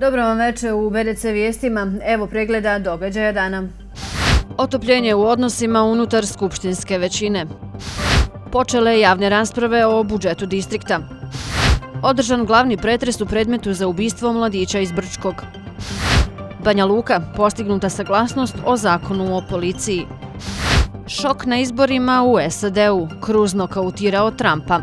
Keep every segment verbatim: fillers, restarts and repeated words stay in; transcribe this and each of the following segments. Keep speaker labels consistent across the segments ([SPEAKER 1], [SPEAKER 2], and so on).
[SPEAKER 1] Dobro vam večer u B D C vijestima. Evo pregleda događaja dana.
[SPEAKER 2] Otopljenje u odnosima unutar skupštinske većine. Počele javne rasprave o budžetu distrikta. Održan glavni pretres u predmetu za ubistvo mladića iz Brčkog. Banja Luka, postignuta saglasnost o zakonu o policiji. Šok na izborima u S A D-u, Cruz nokautirao Trumpa.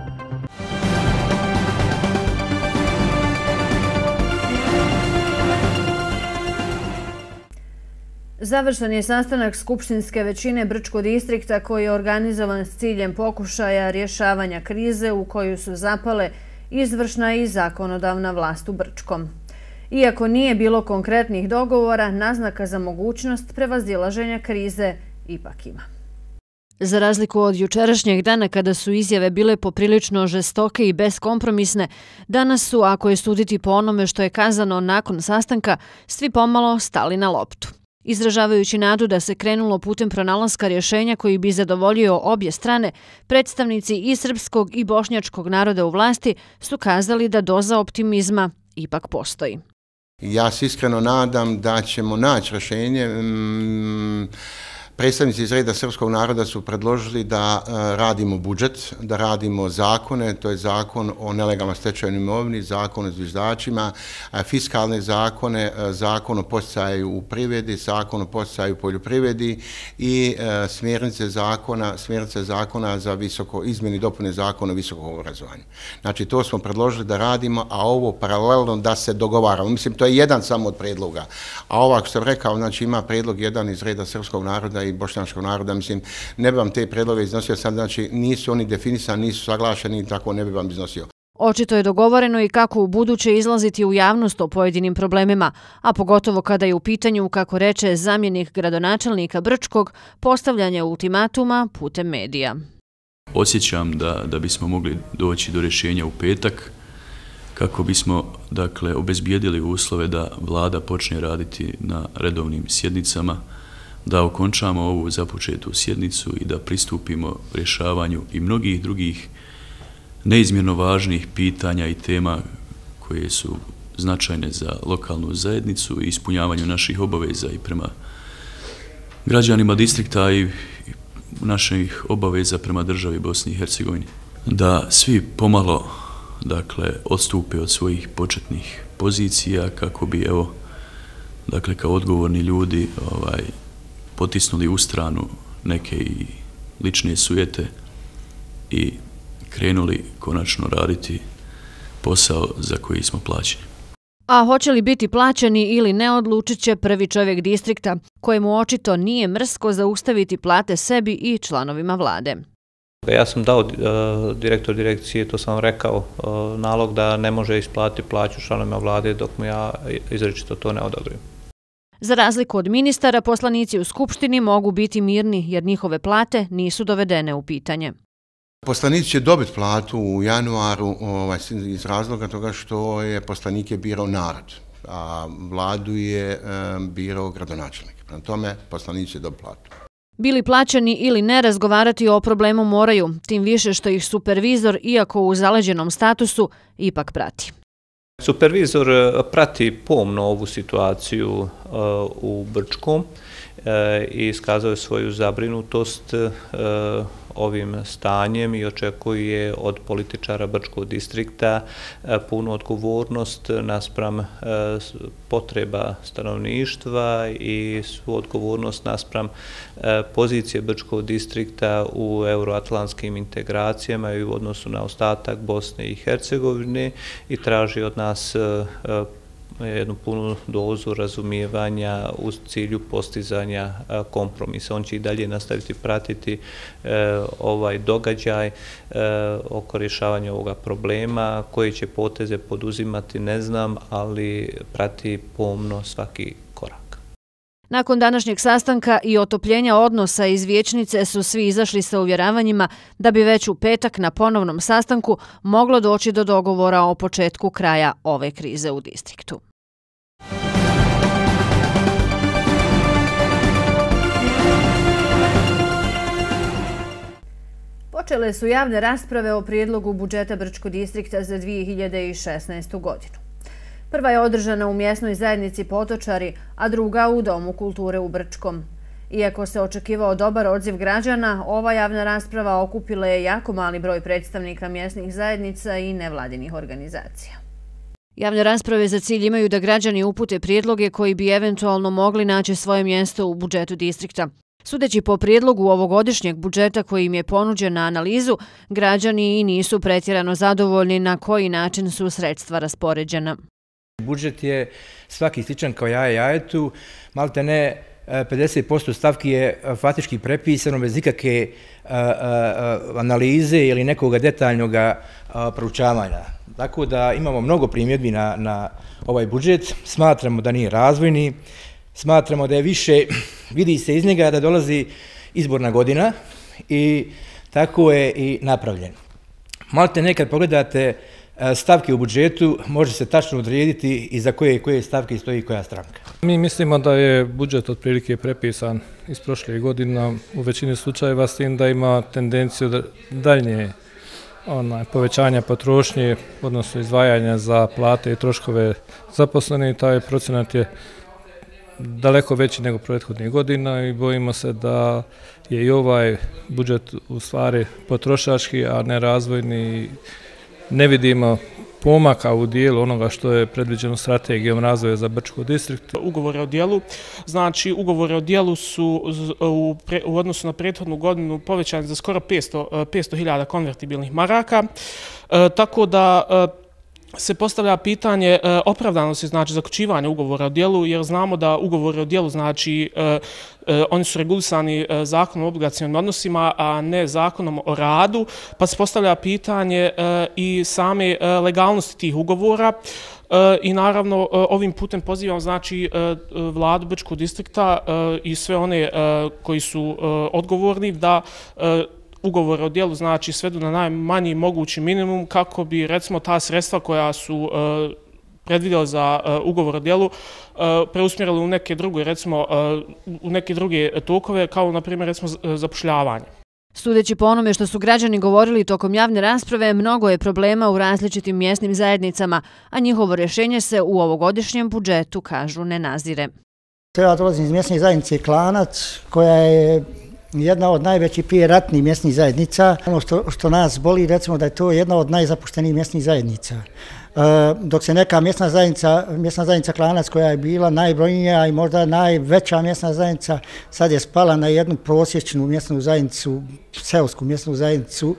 [SPEAKER 1] Završen je sastanak skupštinske većine Brčkog distrikta koji je organizovan s ciljem pokušaja rješavanja krize u koju su zapale izvršna i zakonodavna vlast u Brčkom. Iako nije bilo konkretnih dogovora, naznaka za mogućnost prevazilaženja krize ipak ima.
[SPEAKER 2] Za razliku od jučerašnjeg dana kada su izjave bile poprilično žestoke i beskompromisne, danas su, ako je suditi po onome što je kazano nakon sastanka, svi pomalo stali na loptu. Izražavajući nadu da se krenulo putem pronalaska rješenja koji bi zadovoljio obje strane, predstavnici i srpskog i bošnjačkog naroda u vlasti su kazali da doza optimizma ipak postoji.
[SPEAKER 3] Ja se iskreno nadam da ćemo naći rješenje. Predstavnici iz reda srpskog naroda su predložili da radimo budžet, da radimo zakone, to je zakon o nelegalno stečenoj imovini, zakon o zviždačima, fiskalne zakone, zakon o podsticaju u privredi, zakon o podsticaju u poljoprivredi i smjernice zakona, smjernice zakona za visoko, izmjeni i dopune zakona o visokom obrazovanju. Znači to smo predložili da radimo, a ovo paralelno da se dogovaramo. Mislim, to je jedan samo od predloga. A ovako što sam rekao, znači ima predlog jedan iz reda srpskog naroda i bošnjačkog naroda, mislim, ne bi vam te predloge iznosio sad, znači nisu oni definisani, nisu saglašeni, tako ne bi vam iznosio.
[SPEAKER 2] Očito je dogovoreno i kako u buduće izlaziti u javnost o pojedinim problemima, a pogotovo kada je u pitanju, kako reče zamjenik gradonačelnika Brčkog, postavljanje ultimatuma putem medija.
[SPEAKER 4] Osjećam da, da bismo mogli doći do rješenja u petak, kako bismo, dakle, obezbijedili uslove da vlada počne raditi na redovnim sjednicama, da okončamo ovu započetu sjednicu i da pristupimo rješavanju i mnogih drugih neizmjerno važnih pitanja i tema koje su značajne za lokalnu zajednicu i ispunjavanju naših obaveza i prema građanima distrikta i naših obaveza prema državi Bosni i Hercegovini. Da svi pomalo, dakle, odstupe od svojih početnih pozicija kako bi, evo, dakle, kao odgovorni ljudi, ovaj, potisnuli u stranu neke i lične sujete i krenuli konačno raditi posao za koji smo plaćeni.
[SPEAKER 2] A hoće li biti plaćeni ili ne, odlučit će prvi čovjek distrikta, kojemu očito nije mrsko zaustaviti plate sebi i članovima vlade.
[SPEAKER 5] Ja sam dao uh, direktor direkcije, to sam vam rekao, uh, nalog da ne može isplatiti plaću članovima vlade dok mu ja izričito to ne odobrim.
[SPEAKER 2] Za razliku od ministara, poslanici u Skupštini mogu biti mirni jer njihove plate nisu dovedene u pitanje.
[SPEAKER 3] Poslanici će dobiti platu u januaru ovaj, iz razloga toga što je poslanike birao narod, a vladu je um, birao gradonačelnik. Prema tome, poslanici će dobiti platu.
[SPEAKER 2] Bili plaćeni ili ne, razgovarati o problemu moraju, tim više što ih supervizor, iako u zaleđenom statusu, ipak prati.
[SPEAKER 5] Supervizor prati pomno ovu situaciju uh, u Brčkom uh, i iskazao je svoju zabrinutost uh, ovim stanjem i očekuje od političara Brčkog distrikta uh, punu odgovornost naspram uh, potreba stanovništva i svu odgovornost naspram uh, pozicije Brčkog distrikta u euroatlantskim integracijama i u odnosu na ostatak Bosne i Hercegovine i traži od nas uh, jednu punu dozu razumijevanja u cilju postizanja kompromisa. On će i dalje nastaviti pratiti e, ovaj događaj e, oko rješavanja ovoga problema. Koje će poteze poduzimati ne znam, ali prati pomno svaki korak.
[SPEAKER 2] Nakon današnjeg sastanka i otopljenja odnosa iz vijećnice su svi izašli sa uvjeravanjima da bi već u petak na ponovnom sastanku moglo doći do dogovora o početku kraja ove krize u distriktu.
[SPEAKER 1] Počele su javne rasprave o prijedlogu budžeta Brčkog distrikta za dvije hiljade šesnaestu godinu. Prva je održana u mjesnoj zajednici Potočari, a druga u Domu kulture u Brčkom. Iako se očekivao dobar odziv građana, ova javna rasprava okupila je jako mali broj predstavnika mjesnih zajednica i nevladinih organizacija.
[SPEAKER 2] Javne rasprave za cilj imaju da građani upute prijedloge koji bi eventualno mogli naći svoje mjesto u budžetu distrikta. Sudeći po prijedlogu ovogodišnjeg budžeta koji im je ponuđen na analizu, građani i nisu pretjerano zadovoljni na koji način su sredstva raspoređena.
[SPEAKER 6] Budžet je svaki sličan kao jaje jajetu, malte ne pedeset posto stavki je faktički prepisano bez ikakve analize ili nekog detaljnog proučavanja. Tako da imamo mnogo primjedbi na, na ovaj budžet, smatramo da nije razvojni, smatramo da je više, vidi se iz njega da dolazi izborna godina i tako je i napravljen. Malte nekad pogledate stavke u budžetu, može se tačno odrediti i za koje, koje stavke stoji koja stranka.
[SPEAKER 7] Mi mislimo da je budžet otprilike prepisan iz prošle godina u većini slučajeva, s tim da ima tendenciju da daljnje onaj, povećanja potrošnje, odnosno izdvajanja za plate i troškove zaposlenih. Taj procenat je daleko veći nego prethodnih godina i bojimo se da je i ovaj budžet u stvari potrošački, a ne razvojni. Ne vidimo pomaka u dijelu onoga što je predviđeno strategijom razvoja za Brčko distrikt.
[SPEAKER 8] Ugovore o dijelu, znači ugovore o dijelu su u, pre, u odnosu na prethodnu godinu povećani za skoro petsto hiljada konvertibilnih maraka, e, tako da e, se postavlja pitanje e, opravdanosti, znači zaključivanja ugovora o dijelu, jer znamo da ugovori o dijelu, znači e, e, oni su regulisani e, zakonom o obligacionim odnosima, a ne zakonom o radu, pa se postavlja pitanje e, i same e, legalnosti tih ugovora. E, I naravno e, ovim putem pozivam znači e, vladu Brčkog distrikta e, i sve one e, koji su e, odgovorni da e, ugovore o dijelu znači svedu na najmanji mogući minimum kako bi recimo ta sredstva koja su uh, predvidjeli za uh, ugovor o dijelu uh, preusmjerili u neke druge recimo uh, u neke druge tokove kao na primjer recimo zapošljavanje.
[SPEAKER 2] Sudeći po onome što su građani govorili tokom javne rasprave, mnogo je problema u različitim mjesnim zajednicama, a njihovo rješenje se u ovogodišnjem budžetu, kažu, ne nazire.
[SPEAKER 9] Ja dolazim iz mjesne zajednice Klanac, koja je jedna od najvećih prije ratnih mjesnih zajednica. Ono što, što nas boli, recimo da je to jedna od najzapuštenijih mjesnih zajednica. E, dok se neka mjesna zajednica, mjesna zajednica Klanac koja je bila najbrojnija i možda najveća mjesna zajednica, sad je spala na jednu prosječnu mjesnu zajednicu, seosku mjesnu zajednicu.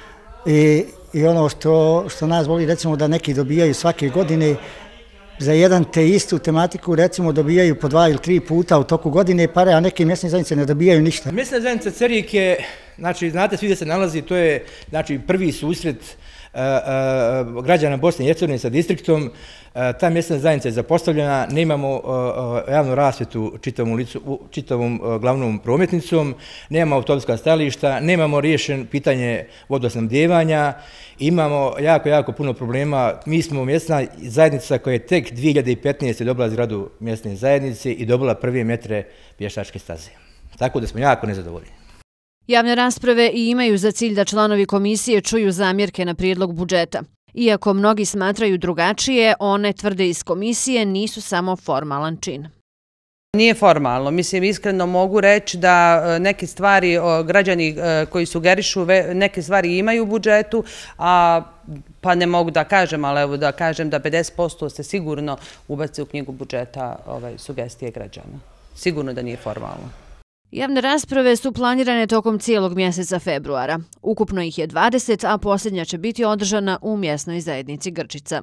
[SPEAKER 9] I, i ono što, što nas boli, recimo da neki dobijaju svake godine za jedan te istu tematiku, recimo dobijaju po dva ili tri puta u toku godine pare, a neke mjesne zajednice ne dobijaju ništa.
[SPEAKER 6] Mjesna zajednica Cerik je, znači, znate svi da se nalazi, to je znači, prvi susret uh, uh, građana Bosne i Hercegovine sa distriktom. Uh, ta mjesna zajednica je zapostavljena, nemamo uh, uh, javnu rasvjetu čitavom, ulicu, čitavom uh, glavnom prometnicom, nemamo autobuska stajališta, nemamo riješen pitanje vodosnabdijevanja, imamo jako, jako puno problema. Mi smo mjesna zajednica koja je tek dvije hiljade petnaeste. dobila zgradu mjesne zajednice i dobila prve metre pješačke staze. Tako da smo jako nezadovoljni.
[SPEAKER 2] Javne rasprave i imaju za cilj da članovi komisije čuju zamjerke na prijedlog budžeta. Iako mnogi smatraju drugačije, one, tvrde iz komisije, nisu samo formalan čin.
[SPEAKER 10] Nije formalno. Mislim, iskreno mogu reći da neke stvari, građani koji sugerišu, neke stvari imaju u budžetu, a pa ne mogu da kažem, ali evo da kažem da pedeset posto se sigurno ubaci u knjigu budžeta ovaj, sugestije građana. Sigurno da nije formalno.
[SPEAKER 2] Javne rasprave su planirane tokom cijelog mjeseca februara. Ukupno ih je dvadeset, a posljednja će biti održana u mjesnoj zajednici Grčica.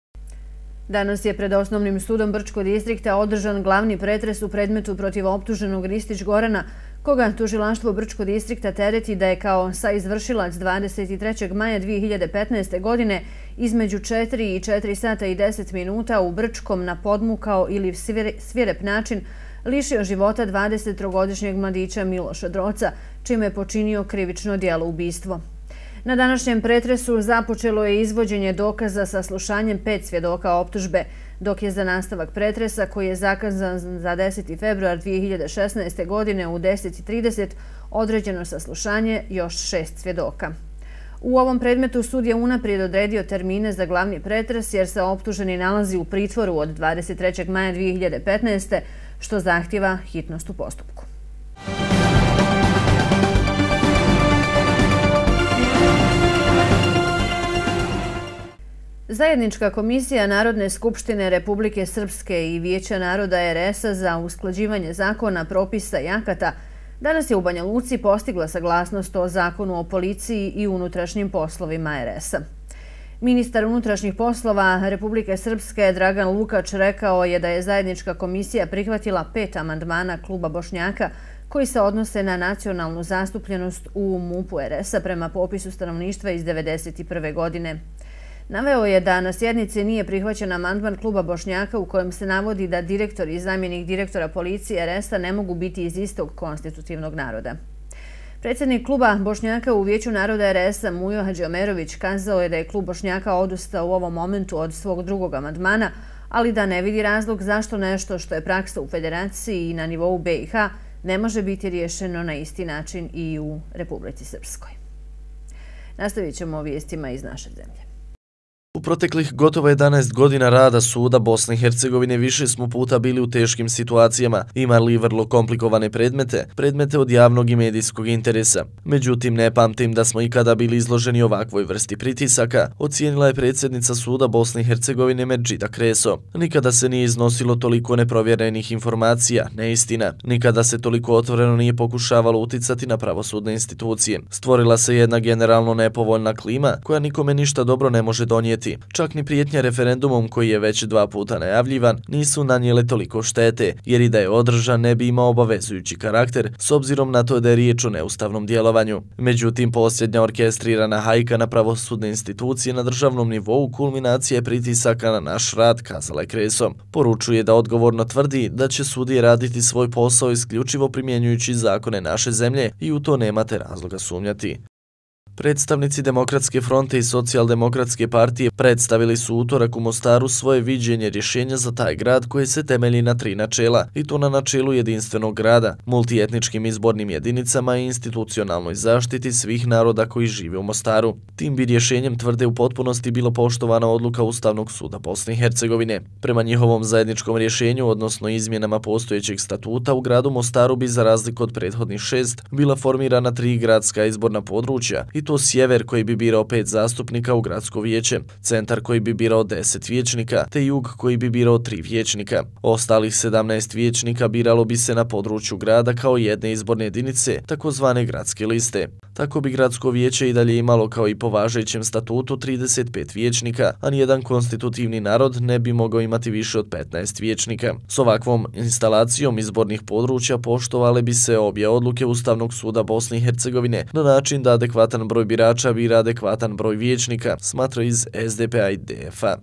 [SPEAKER 1] Danas je pred Osnovnim sudom Brčkog distrikta održan glavni pretres u predmetu protiv optuženog Ristić Gorana, koga tužilaštvo Brčkog distrikta tereti da je kao saizvršilac dvadeset trećeg maja dvije hiljade petnaeste. godine između četiri i četiri sata i deset minuta u Brčkom na podmukao ili svirep način lišio života dvadesettrogodišnjeg mladića Miloša Droca, čime je počinio krivično djelo ubistvo. Na današnjem pretresu započelo je izvođenje dokaza sa slušanjem pet svjedoka optužbe, dok je za nastavak pretresa, koji je zakazan za deseti februar dvije hiljade šesnaeste. godine u deset i trideset određeno saslušanje još šest svjedoka. U ovom predmetu sud je unaprijed odredio termine za glavni pretres jer se optuženi nalazi u pritvoru od dvadeset trećeg maja dvije hiljade petnaeste. što zahtjeva hitnost u postupku. Zajednička komisija Narodne skupštine Republike Srpske i Vijeća naroda er es a za usklađivanje zakona, propisa i akata danas je u Banja Luci postigla saglasnost o zakonu o policiji i unutrašnjim poslovima er es a. Ministar unutrašnjih poslova Republike Srpske Dragan Lukač rekao je da je zajednička komisija prihvatila pet amandmana kluba Bošnjaka koji se odnose na nacionalnu zastupljenost u MUP-u er es a prema popisu stanovništva iz devedeset prve. godine. Naveo je da na sjednici nije prihvaćen amandman kluba Bošnjaka u kojem se navodi da direktor i zamjenik direktora policije er es a ne mogu biti iz istog konstitutivnog naroda. Predsjednik kluba Bošnjaka u Vijeću naroda er es a Mujo Hadžiomerović kazao je da je klub Bošnjaka odustao u ovom momentu od svog drugog amandmana, ali da ne vidi razlog zašto nešto što je praksa u Federaciji i na nivou be i ha ne može biti riješeno na isti način i u Republici Srpskoj. Nastavit ćemo vijestima iz naše zemlje.
[SPEAKER 11] U proteklih gotovo jedanaest godina rada suda Bosne i Hercegovine više smo puta bili u teškim situacijama, imali vrlo komplikovane predmete, predmete od javnog i medijskog interesa. Međutim, ne pamtim da smo ikada bili izloženi ovakvoj vrsti pritisaka, ocijenila je predsjednica suda Bosne i Hercegovine Medžida Kreso. Nikada se nije iznosilo toliko neprovjerenih informacija, neistina. Nikada se toliko otvoreno nije pokušavalo uticati na pravosudne institucije. Stvorila se jedna generalno nepovoljna klima koja nikome ništa dobro ne može donijeti. Čak ni prijetnja referendumom koji je već dva puta najavljivan nisu nanijele toliko štete, jer i da je održan ne bi imao obavezujući karakter s obzirom na to da je riječ o neustavnom djelovanju. Međutim, posljednja orkestrirana hajka na pravosudne institucije na državnom nivou kulminacija je pritisaka na naš rad, kazala je Kreso. Poručuje da odgovorno tvrdi da će sudije raditi svoj posao isključivo primjenjujući zakone naše zemlje i u to nemate razloga sumnjati. Predstavnici Demokratske fronte i Socijaldemokratske partije predstavili su utorak u Mostaru svoje viđenje rješenja za taj grad koje se temelji na tri načela, i to na načelu jedinstvenog grada, multietničkim izbornim jedinicama i institucionalnoj zaštiti svih naroda koji žive u Mostaru. Tim bi rješenjem, tvrde, u potpunosti bilo poštovana odluka Ustavnog suda Bosne i Hercegovine. Prema njihovom zajedničkom rješenju, odnosno izmjenama postojećeg statuta, u gradu Mostaru bi za razliku od prethodnih šest bila formirana tri gradska izborna područja, i to sjever koji bi birao pet zastupnika u gradsko vijeće, centar koji bi birao deset vijećnika, te jug koji bi birao tri vijećnika. Ostalih sedamnaest vijećnika biralo bi se na području grada kao jedne izborne jedinice, takozvane gradske liste. Tako bi gradsko vijeće i dalje imalo, kao i po važećem statutu, trideset pet vijećnika, a nijedan konstitutivni narod ne bi mogao imati više od petnaest vijećnika. S ovakvom instalacijom izbornih područja poštovale bi se obje odluke Ustavnog suda Bosne i Hercegovine na način da adekvatan broj birača bira adekvatan broj vijećnika, smatra iz es de pe a i de ef a.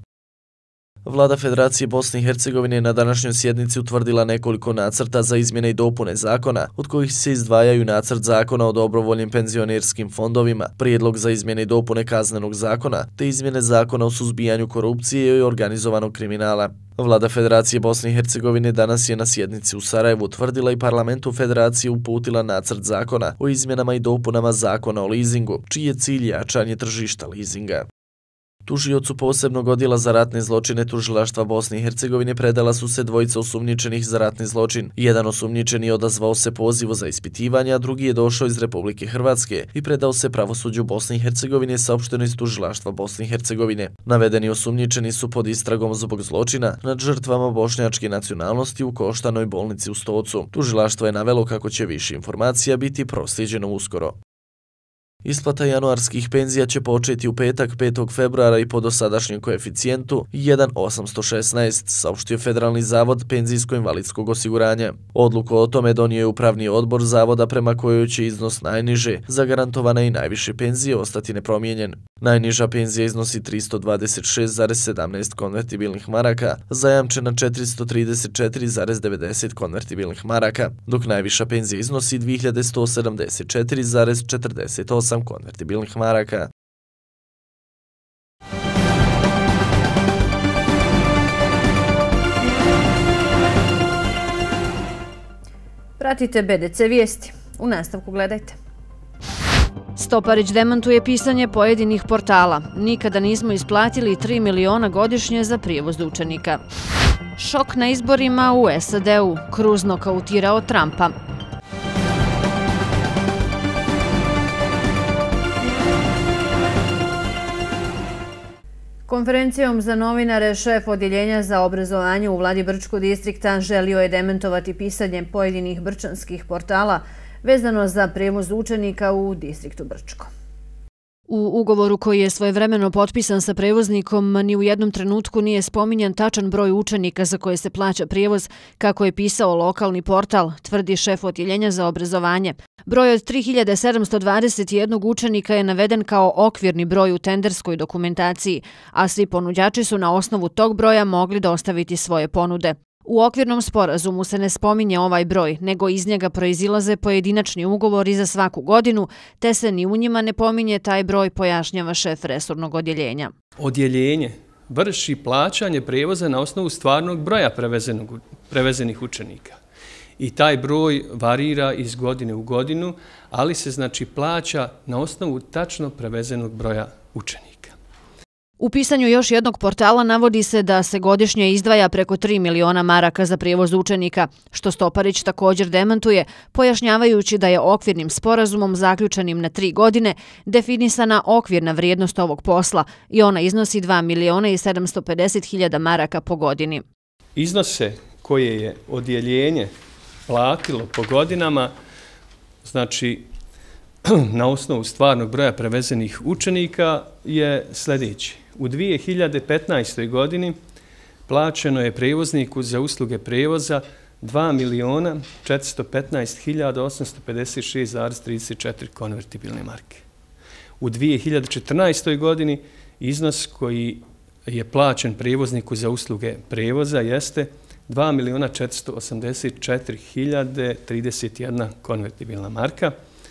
[SPEAKER 11] Vlada Federacije Bosne i Hercegovine na današnjoj sjednici utvrdila nekoliko nacrta za izmjene i dopune zakona, od kojih se izdvajaju nacrt zakona o dobrovoljnim penzionerskim fondovima, prijedlog za izmjene i dopune kaznenog zakona, te izmjene zakona o suzbijanju korupcije i organizovanog kriminala. Vlada Federacije Bosne i Hercegovine danas je na sjednici u Sarajevu utvrdila i parlamentu Federacije uputila nacrt zakona o izmjenama i dopunama zakona o lizingu, čiji je cilj jačanje tržišta lizinga. Tužiocu posebnog odjela za ratne zločine Tužilaštva Bosne i Hercegovine predala su se dvojica osumnjičenih za ratni zločin. Jedan osumnjičeni odazvao se pozivu za ispitivanje, a drugi je došao iz Republike Hrvatske i predao se pravosuđu Bosne i Hercegovine, saopšteno iz Tužilaštva Bosne i Hercegovine. Navedeni osumnjičeni su pod istragom zbog zločina nad žrtvama bošnjačke nacionalnosti u Koštanoj bolnici u Stocu. Tužilaštvo je navelo kako će više informacija biti proslijeđeno uskoro. Isplata januarskih penzija će početi u petak petog februara i po dosadašnjem koeficijentu jedan zarez osamsto šesnaest, saopštio Federalni zavod penzijsko-invalidskog osiguranja. Odluku o tome donio je upravni odbor zavoda prema kojoj će iznos najniže, zagarantovane i najviše penzije, ostati nepromijenjen. Najniža penzija iznosi tristo dvadeset šest zarez sedamnaest konvertibilnih maraka, zajamčena četiristo trideset četiri zarez devedeset konvertibilnih maraka, dok najviša penzija iznosi dvije hiljade sto sedamdeset četiri zarez četrdeset osam konvertibilnih maraka.
[SPEAKER 1] Pratite be de ce vijesti. U nastavku gledajte.
[SPEAKER 2] Stoparić demantuje pisanje pojedinih portala. Nikada nismo isplatili tri miliona godišnje za prijevoz učenika. Šok na izborima u S A D-u. Cruz nokautirao Trumpa.
[SPEAKER 1] Konferencijom za novinare šef odjeljenja za obrazovanje u vladi Brčkog distrikta želio je demantovati pisanje pojedinih brčanskih portala vezano za prijevoz učenika u distriktu Brčko.
[SPEAKER 2] U ugovoru koji je svojevremeno potpisan sa prevoznikom, ni u jednom trenutku nije spominjan tačan broj učenika za koje se plaća prijevoz, kako je pisao lokalni portal, tvrdi šef odjeljenja za obrazovanje. Broj od tri hiljade sedamsto dvadeset jedan učenika je naveden kao okvirni broj u tenderskoj dokumentaciji, a svi ponuđači su na osnovu tog broja mogli dostaviti svoje ponude. U okvirnom sporazumu se ne spominje ovaj broj, nego iz njega proizilaze pojedinačni ugovori za svaku godinu, te se ni u njima ne pominje taj broj, pojašnjava šef resornog odjeljenja.
[SPEAKER 12] Odjeljenje vrši plaćanje prevoza na osnovu stvarnog broja prevezenih učenika. I taj broj varira iz godine u godinu, ali se znači plaća na osnovu tačno prevezenog broja učenika.
[SPEAKER 2] U pisanju još jednog portala navodi se da se godišnje izdvaja preko tri miliona maraka za prijevoz učenika, što Stoparić također demantuje, pojašnjavajući da je okvirnim sporazumom zaključenim na tri godine definisana okvirna vrijednost ovog posla i ona iznosi dva miliona i sedamsto pedeset hiljada maraka po godini.
[SPEAKER 12] Iznose koje je odjeljenje platilo po godinama, znači na osnovu stvarnog broja prevezenih učenika je sljedeći. U dvije hiljade petnaestoj. godini plaćeno je prevozniku za usluge prevoza dva miliona četiristo petnaest hiljada osamsto pedeset šest zarez trideset četiri konvertibilne marke. U dvije hiljade četrnaestoj. godini iznos koji je plaćen prevozniku za usluge prevoza jeste dva miliona četiristo osamdeset četiri hiljade trideset jedna konvertibilna marka.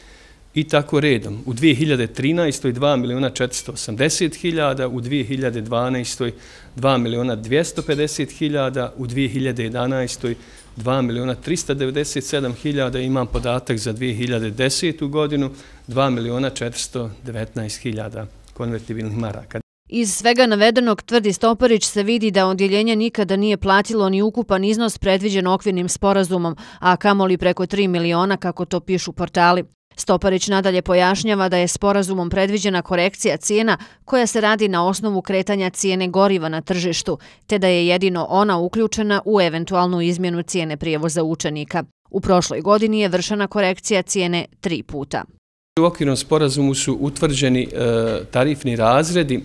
[SPEAKER 12] I tako redom. U dvije hiljade trinaestoj. dva miliona četiristo osamdeset hiljada, u dvije hiljade dvanaestoj. dva miliona dvjesto pedeset hiljada, u dvije hiljade jedanaestoj. dva miliona tristo devedeset sedam hiljada, imam podatak za dvije hiljade desetu. godinu, dva miliona četiristo devetnaest hiljada konvertibilnih maraka.
[SPEAKER 2] Iz svega navedenog, tvrdi Stoparić, se vidi da odjeljenje nikada nije platilo ni ukupan iznos predviđen okvirnim sporazumom, a kamoli preko tri miliona, kako to pišu portali. Stoparić nadalje pojašnjava da je sporazumom predviđena korekcija cijena koja se radi na osnovu kretanja cijene goriva na tržištu, te da je jedino ona uključena u eventualnu izmjenu cijene prijevoza učenika. U prošloj godini je vršena korekcija cijene tri puta.
[SPEAKER 12] U okvirnom sporazumu su utvrđeni e, tarifni razredi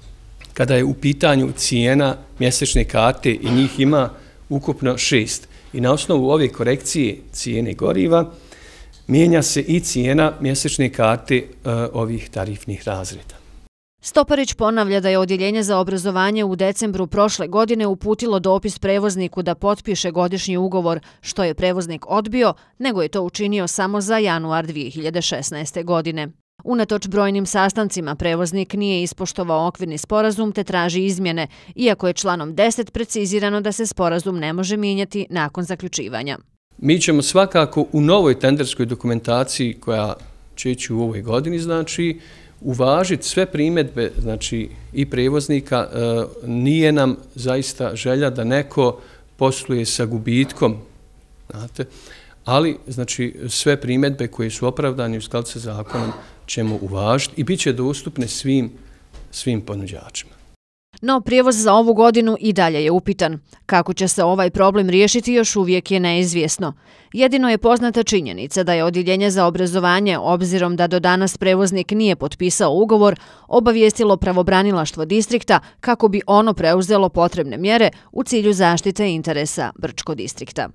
[SPEAKER 12] kada je u pitanju cijena mjesečne karte i njih ima ukupno šest. I na osnovu ove korekcije cijene goriva mijenja se i cijena mjesečne karte e, ovih tarifnih razreda.
[SPEAKER 2] Stoparić ponavlja da je odjeljenje za obrazovanje u decembru prošle godine uputilo dopis prevozniku da potpiše godišnji ugovor, što je prevoznik odbio, nego je to učinio samo za januar dvije hiljade šesnaeste. godine. Unatoč brojnim sastancima, prevoznik nije ispoštovao okvirni sporazum te traži izmjene, iako je članom deset precizirano da se sporazum ne može mijenjati nakon zaključivanja.
[SPEAKER 12] Mi ćemo svakako u novoj tenderskoj dokumentaciji koja će ići u ovoj godini, znači, uvažiti sve primjedbe, znači, i prevoznika. E, nije nam zaista želja da neko posluje sa gubitkom, znate, ali, znači, sve primjedbe koje su opravdane u skladu sa zakonom ćemo uvažiti i bit će dostupne svim, svim ponuđačima.
[SPEAKER 2] No, prijevoz za ovu godinu i dalje je upitan. Kako će se ovaj problem riješiti još uvijek je neizvjesno. Jedino je poznata činjenica da je odjeljenje za obrazovanje, obzirom da do danas prevoznik nije potpisao ugovor, obavijestilo pravobranilaštvo distrikta kako bi ono preuzelo potrebne mjere u cilju zaštite interesa Brčkog distrikta.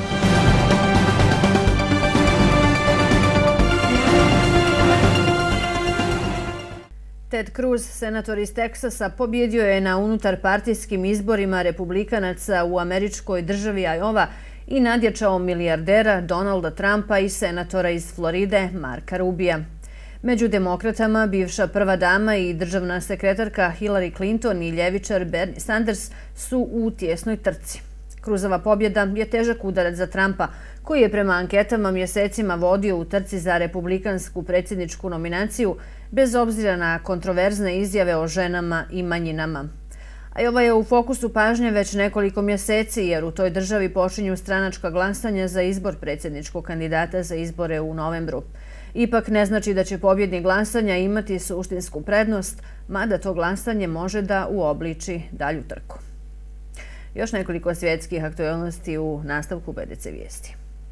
[SPEAKER 1] Ted Cruz, senator iz Teksasa, pobjedio je na unutarpartijskim izborima republikanaca u američkoj državi Iowa i nadjačao milijardera Donalda Trumpa i senatora iz Floride Marka Rubija. Među demokratama bivša prva dama i državna sekretarka Hillary Clinton i ljevičar Bernie Sanders su u tjesnoj trci. Cruzova pobjeda je težak udarac za Trumpa, koji je prema anketama mjesecima vodio u trci za republikansku predsjedničku nominaciju, bez obzira na kontroverzne izjave o ženama i manjinama. A i ovo je u fokusu pažnje već nekoliko mjeseci, jer u toj državi počinju stranačka glasanja za izbor predsjedničkog kandidata za izbore u novembru. Ipak ne znači da će pobjednik glasanja imati suštinsku prednost, mada to glasanje može da uobliči dalju trku. Još nekoliko svjetskih aktualnosti u nastavku B D C vijesti.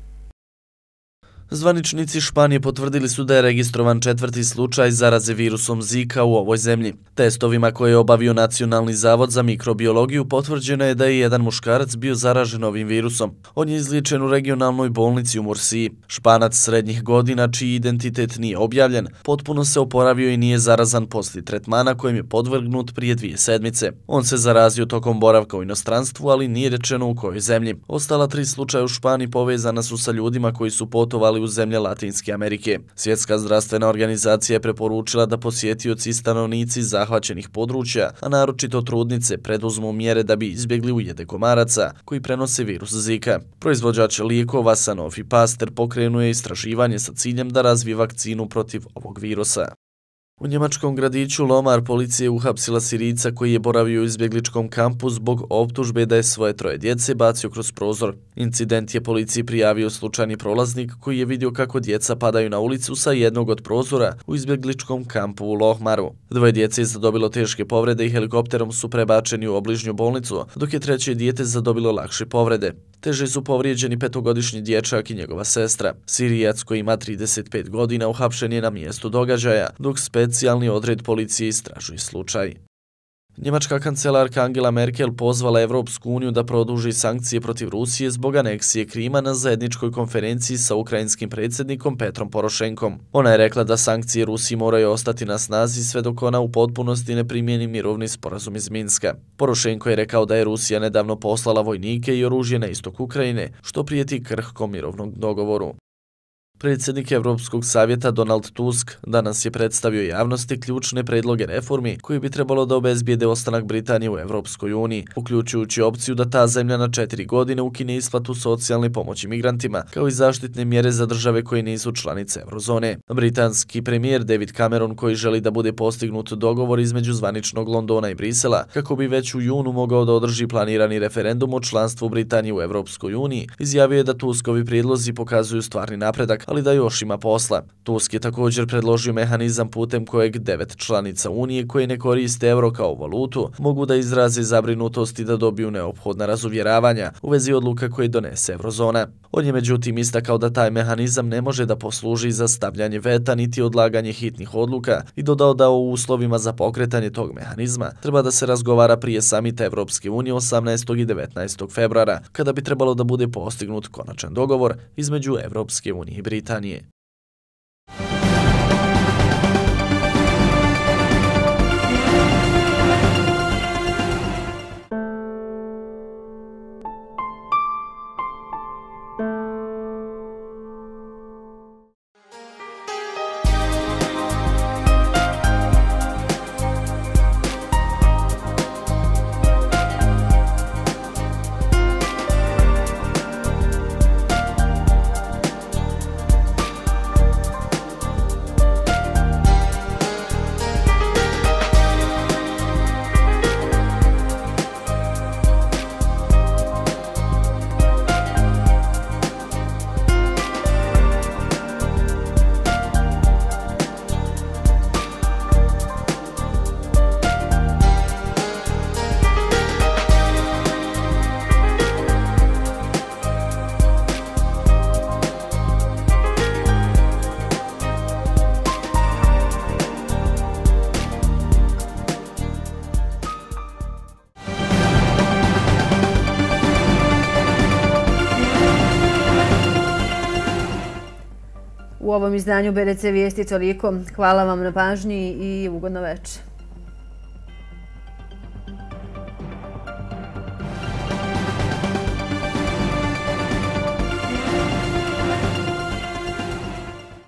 [SPEAKER 11] Zvaničnici Španije potvrdili su da je registrovan četvrti slučaj zaraze virusom Zika u ovoj zemlji. Testovima koje je obavio Nacionalni zavod za mikrobiologiju potvrđeno je da je jedan muškarac bio zaražen ovim virusom. On je izliječen u regionalnoj bolnici u Mursiji. Španac srednjih godina, čiji identitet nije objavljen, potpuno se oporavio i nije zarazan poslije tretmana kojem je podvrgnut prije dvije sedmice. On se zarazio tokom boravka u inostranstvu, ali nije rečeno u kojoj zemlji. Ostala tri slučaja u Španiji povezana su sa ljudima koji su putovali u zemlje Latinske Amerike. Svjetska zdravstvena organizacija je preporučila da posjetioci i stanovnici zahvaćenih područja, a naročito trudnice, preduzmu mjere da bi izbjegli ujede komaraca koji prenose virus Zika. Proizvođač lijekova Sanofi Pasteur pokrenuje istraživanje sa ciljem da razvije vakcinu protiv ovog virusa. U njemačkom gradiću Lomar policija je uhapsila Sirijca koji je boravio u izbjegličkom kampu zbog optužbe da je svoje troje djece bacio kroz prozor. Incident je policiji prijavio slučajni prolaznik koji je vidio kako djeca padaju na ulicu sa jednog od prozora u izbjegličkom kampu u Lohmaru. Dvoje djece je zadobilo teške povrede i helikopterom su prebačeni u obližnju bolnicu, dok je treće dijete zadobilo lakše povrede. Teže su povrijeđeni petogodišnji dječak i njegova sestra. Sirijac koji ima trideset pet godina uhapšen je na mjestu događaja, dok specijalni odred policije istražuje slučaj. Njemačka kancelarka Angela Merkel pozvala Evropsku uniju da produži sankcije protiv Rusije zbog aneksije Krima na zajedničkoj konferenciji sa ukrajinskim predsjednikom Petrom Porošenkom. Ona je rekla da sankcije Rusiji moraju ostati na snazi sve dok ona u potpunosti ne primjeni mirovni sporazum iz Minska. Porošenko je rekao da je Rusija nedavno poslala vojnike i oružje na istok Ukrajine, što prijeti krhkom mirovnog dogovoru. Predsjednik Evropskog savjeta Donald Tusk danas je predstavio javnosti ključne predloge reformi koji bi trebalo da obezbijede ostanak Britanije u Evropskoj uniji, uključujući opciju da ta zemlja na četiri godine ukine isplatu socijalne pomoći migrantima, kao i zaštitne mjere za države koje nisu članice eurozone. Britanski premijer David Cameron, koji želi da bude postignut dogovor između zvaničnog Londona i Brisela, kako bi već u junu mogao da održi planirani referendum o članstvu Britanije u Evropskoj uniji, izjavio je da Tuskovi prijedlozi pokazuju stvarni napredak, ali da još ima posla. Tusk je također predložio mehanizam putem kojeg devet članica Unije koje ne koriste euro kao valutu mogu da izraze zabrinutost i da dobiju neophodna razuvjeravanja u vezi odluka koje donese eurozona. On je međutim istakao da taj mehanizam ne može da posluži za stavljanje veta niti odlaganje hitnih odluka i dodao da o uslovima za pokretanje tog mehanizma treba da se razgovara prije samita Evropske unije osamnaestog i devetnaestog februara, kada bi trebalo da bude postignut konačan dogovor između Evropske unije i Britanije.
[SPEAKER 1] U ovom izdanju B D C vijesti toliko. Hvala vam na pažnji i ugodno večer.